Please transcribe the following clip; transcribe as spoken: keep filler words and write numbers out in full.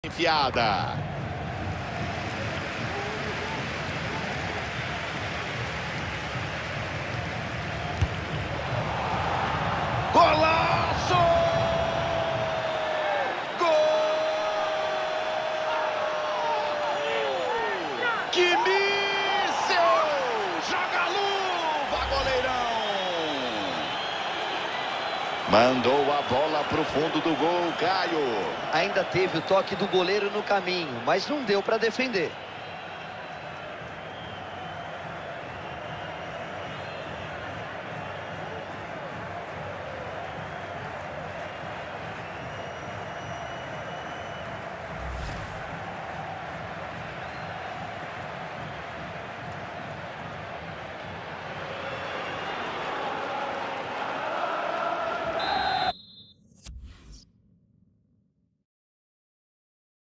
Enfiada. Golaço! Gol! Que míssil! Joga a luva, goleirão! Mandou a bola pro fundo do gol, Caio. Ainda teve o toque do goleiro no caminho, mas não deu para defender.